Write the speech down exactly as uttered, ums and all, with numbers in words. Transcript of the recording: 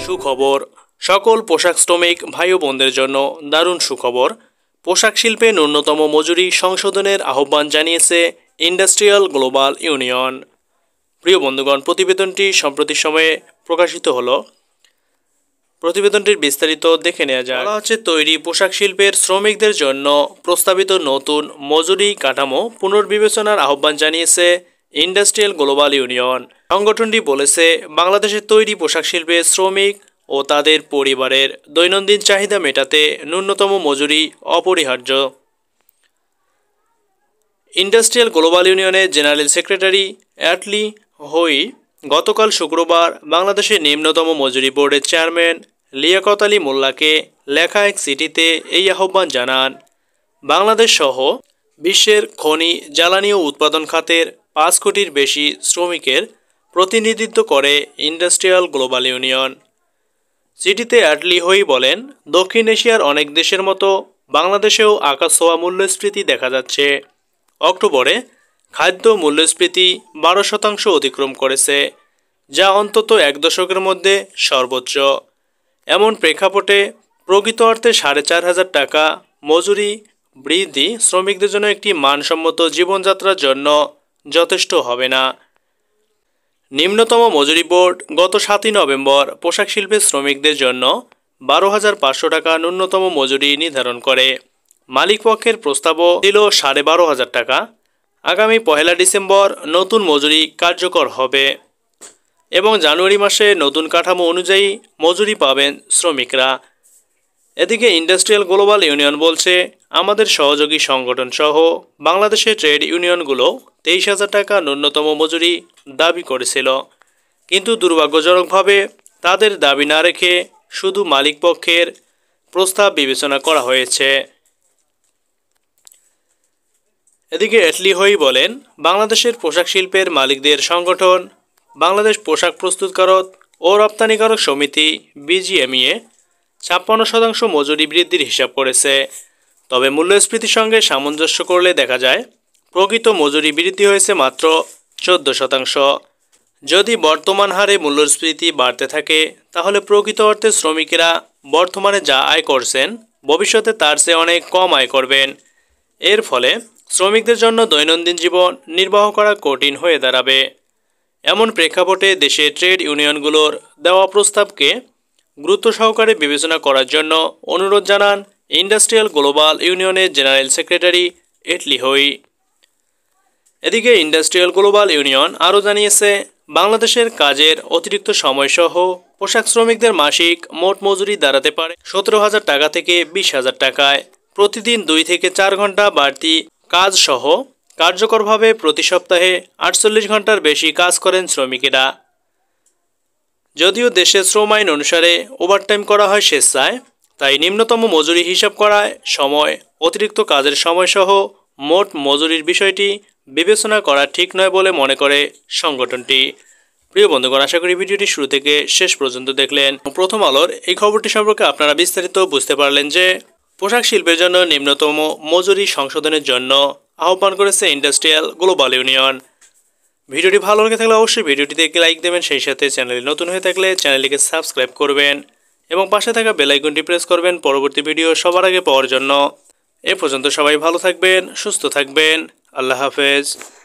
সুখবর সকল পোশাক শ্রমিক ভাই ও বোনদের জন্য দারুণ সুখবর। পোশাক শিল্পে ন্যূনতম মজুরি সংশোধনের আহ্বান জানিয়েছে ইন্ডাস্ট্রিয়াল গ্লোবাল ইউনিয়ন। প্রিয় বন্ধুগণ, প্রতিবেদনটি সম্প্রতি সময়ে প্রকাশিত হলো। প্রতিবেদনটির বিস্তারিত দেখে নেওয়া যায়। বলা হচ্ছে, তৈরি পোশাক শিল্পের শ্রমিকদের জন্য প্রস্তাবিত নতুন মজুরি কাঠামো পুনর্বিবেচনার আহ্বান জানিয়েছে ইন্ডাস্ট্রিয়াল গ্লোবাল ইউনিয়ন। সংগঠনটি বলেছে, বাংলাদেশের তৈরি পোশাক শিল্পের শ্রমিক ও তাদের পরিবারের দৈনন্দিন চাহিদা মেটাতে ন্যূনতম মজুরি অপরিহার্য। ইন্ডাস্ট্রিয়াল গ্লোবাল ইউনিয়নের জেনারেল সেক্রেটারি অ্যাটলি হই গতকাল শুক্রবার বাংলাদেশের নিম্নতম মজুরি বোর্ডের চেয়ারম্যান লিয়াকত আলী মোল্লাকে লেখা এক চিঠিতে এই আহ্বান জানান। বাংলাদেশ সহ বিশ্বের খনি, জ্বালানি ও উৎপাদন খাতের পাঁচ কোটির বেশি শ্রমিকের প্রতিনিধিত্ব করে ইন্ডাস্ট্রিয়াল গ্লোবাল ইউনিয়ন। চিঠিতে অ্যাটলি হই বলেন, দক্ষিণ এশিয়ার অনেক দেশের মতো বাংলাদেশেও আকাশছোঁয়া মূল্যস্ফীতি দেখা যাচ্ছে। অক্টোবরে খাদ্য মূল্যস্ফীতি বারো শতাংশ অতিক্রম করেছে, যা অন্তত এক দশকের মধ্যে সর্বোচ্চ। এমন প্রেক্ষাপটে প্রকৃত অর্থে সাড়ে চার হাজার টাকা মজুরি বৃদ্ধি শ্রমিকদের জন্য একটি মানসম্মত জীবনযাত্রার জন্য যথেষ্ট হবে না। নিম্নতম মজুরি বোর্ড গত সাতই নভেম্বর পোশাক শিল্পের শ্রমিকদের জন্য বারো হাজার পাঁচশো টাকা ন্যূনতম মজুরি নির্ধারণ করে। মালিকপক্ষের প্রস্তাবও ছিল সাড়ে বারো হাজার টাকা। আগামী পহেলা ডিসেম্বর নতুন মজুরি কার্যকর হবে এবং জানুয়ারি মাসে নতুন কাঠামো অনুযায়ী মজুরি পাবেন শ্রমিকরা। এদিকে ইন্ডাস্ট্রিয়াল গ্লোবাল ইউনিয়ন বলছে, আমাদের সহযোগী সংগঠন সহ বাংলাদেশের ট্রেড ইউনিয়নগুলো তেইশ হাজার টাকা ন্যূনতম মজুরি দাবি করেছিল, কিন্তু দুর্ভাগ্যজনকভাবে তাদের দাবি না রেখে শুধু মালিকপক্ষের প্রস্তাব বিবেচনা করা হয়েছে। এদিকে অ্যাটলি হই বলেন, বাংলাদেশের পোশাক শিল্পের মালিকদের সংগঠন বাংলাদেশ পোশাক প্রস্তুতকারক ও রপ্তানিকারক সমিতি বিজিএমইএ ছাপ্পান্ন শতাংশ মজুরি বৃদ্ধির হিসাব করেছে। তবে মূল্যস্ফীতির সঙ্গে সামঞ্জস্য করলে দেখা যায় প্রকৃত মজুরি বৃদ্ধি হয়েছে মাত্র চোদ্দ শতাংশ। যদি বর্তমান হারে মূল্যস্ফীতি বাড়তে থাকে, তাহলে প্রকৃত অর্থে শ্রমিকেরা বর্তমানে যা আয় করছেন ভবিষ্যতে তার চেয়ে অনেক কম আয় করবেন। এর ফলে শ্রমিকদের জন্য দৈনন্দিন জীবন নির্বাহ করা কঠিন হয়ে দাঁড়াবে। এমন প্রেক্ষাপটে দেশের ট্রেড ইউনিয়নগুলোর দেওয়া প্রস্তাবকে গুরুত্ব সহকারে বিবেচনা করার জন্য অনুরোধ জানান ইন্ডাস্ট্রিয়াল গ্লোবাল ইউনিয়নের জেনারেল সেক্রেটারি অ্যাটলি হই। এদিকে ইন্ডাস্ট্রিয়াল গ্লোবাল ইউনিয়ন আরও জানিয়েছে, বাংলাদেশের কাজের অতিরিক্ত সময়সহ পোশাক শ্রমিকদের মাসিক মোট মজুরি দাঁড়াতে পারে সতেরো হাজার টাকা থেকে বিশ হাজার টাকায়। প্রতিদিন দুই থেকে চার ঘন্টা বাড়তি কাজ সহ কার্যকরভাবে প্রতি সপ্তাহে আটচল্লিশ ঘন্টার বেশি কাজ করেন শ্রমিকেরা। যদিও দেশের শ্রম আইন অনুসারে ওভারটাইম করা হয় স্বেচ্ছায়, তাই নিম্নতম মজুরি হিসাব করায় সময়, অতিরিক্ত কাজের সময়সহ মোট মজুরির বিষয়টি বিবেচনা করা ঠিক নয় বলে মনে করে সংগঠনটি। প্রিয় বন্ধুগণ, আশা করি ভিডিওটি শুরু থেকে শেষ পর্যন্ত দেখলেন। প্রথম আলোর এই খবরটি সম্পর্কে আপনারা বিস্তারিত বুঝতে পারলেন যে পোশাক শিল্পের জন্য নিম্নতম মজুরি সংশোধনের জন্য আহ্বান করেছে ইন্ডাস্ট্রিয়াল গ্লোবাল ইউনিয়ন। ভিডিওটি ভালো লেগে থাকলে অবশ্যই ভিডিওটিতে একটি লাইক দেবেন, সেই সাথে চ্যানেলে নতুন হয়ে থাকলে চ্যানেলটিকে সাবস্ক্রাইব করবেন এবং পাশে থাকা বেল আইকনটি প্রেস করবেন পরবর্তী ভিডিও সবার আগে পাওয়ার জন্য। এ পর্যন্ত সবাই ভালো থাকবেন, সুস্থ থাকবেন। আল্লাহ হাফেজ।